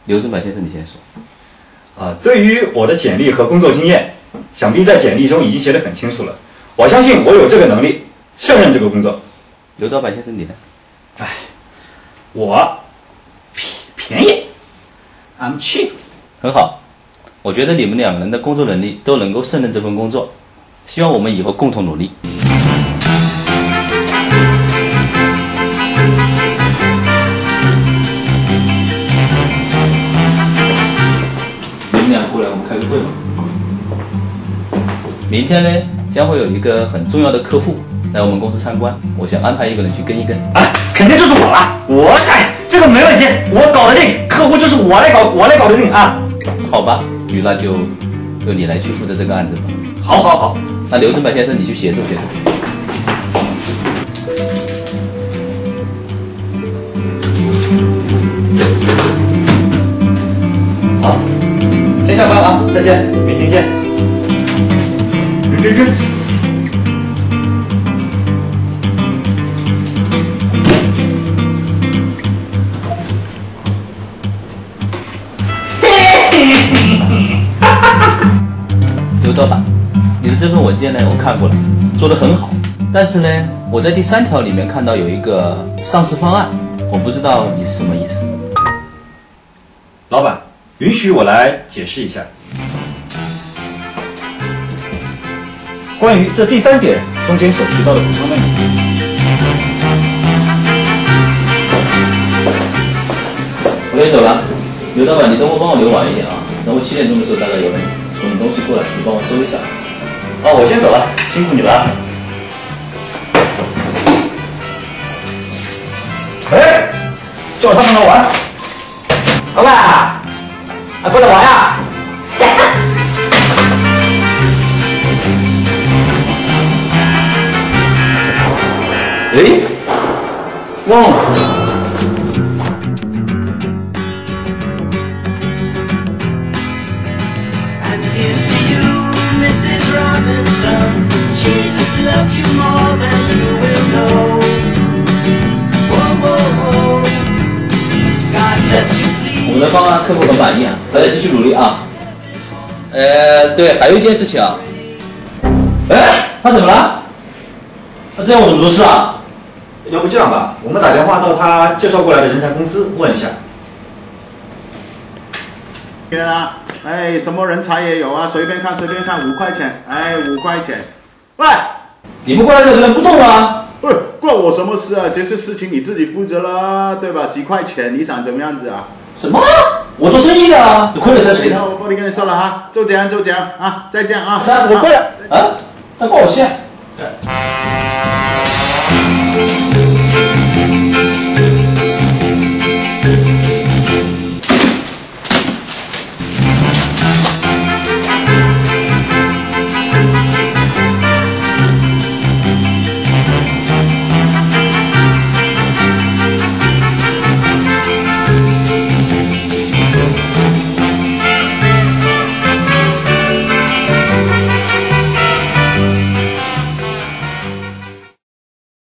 刘正版先生，你先说。 对于我的简历和工作经验，想必在简历中已经写得很清楚了。我相信我有这个能力胜任这个工作。 刘导版先生，你呢？ 我便宜 ，I'm cheap。 很好，我觉得你们两个人的工作能力都能够胜任这份工作，希望我们以后共同努力。你们俩过来，我们开个会吧。明天呢，将会有一个很重要的客户来我们公司参观，我想安排一个人去跟一跟。 肯定就是我了，这个没问题，我搞得定，客户就是我来搞得定啊。 好吧，那就由你来去负责这个案子吧。 好， 那刘正白先生，你去协助协助。好，先下班了啊，再见，明天见。刘导版，你的这份文件呢，我看过了，做得很好。但是呢，我在第3条里面看到有一个上市方案，我不知道你是什么意思。 老板，允许我来解释一下。关于这第3点中间所提到的补充内容， 我先走了。刘导版，你等我帮我留晚一点啊，等我7点钟的时候大概有人送你东西过来，你帮我收一下。 我先走了，辛苦你了。叫他们来玩。老板，过来玩呀！忘了。 Jesus loves you more than you will know. Whoa, whoa, whoa. God bless you, please. 我们的方案客户很满意啊，大家继续努力啊。对，还有一件事情啊。他怎么了？这样我怎么做事啊？ 要不这样吧，我们打电话到他介绍过来的人才公司问一下。 什么人才也有啊，随便看，5块钱，5块钱。喂， 你不过来，这个人不动啊？ 关我什么事啊？这些事情你自己负责了，对吧？几块钱，你想怎么样子啊？ 什么？我做生意的啊，亏了是谁的？ 我不跟你说了哈，就这样啊，再见啊！ 我过来啊，那关我事。